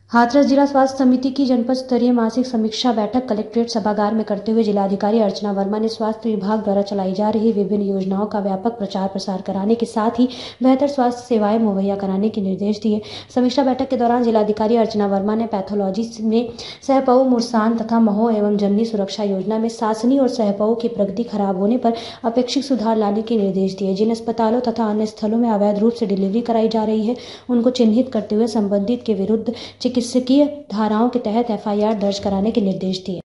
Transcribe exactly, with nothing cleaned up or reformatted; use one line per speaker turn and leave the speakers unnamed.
हाथरस जिला स्वास्थ्य समिति की जनपद स्तरीय मासिक समीक्षा बैठक कलेक्ट्रेट सभागार में करते हुए जिलाधिकारी अर्चना वर्मा ने स्वास्थ्य विभाग द्वारा चलाई जा रही विभिन्न योजनाओं का व्यापक प्रचार प्रसार कराने के साथ ही बेहतर स्वास्थ्य सेवाएं मुहैया कराने के निर्देश दिए। समीक्षा बैठक के दौरान जिलाधिकारी अर्चना वर्मा ने पैथोलॉजी में सहपऊ मुरसान तथा महो एवं जननी सुरक्षा योजना में सासनी और सहपऊ की प्रगति खराब होने पर अपेक्षित सुधार लाने के निर्देश दिए। जिन अस्पतालों तथा अन्य स्थलों में अवैध रूप से डिलीवरी कराई जा रही है उनको चिन्हित करते हुए संबंधित के विरुद्ध चिकित्सकीय धाराओं के तहत एफ आई आर दर्ज कराने के निर्देश दिए।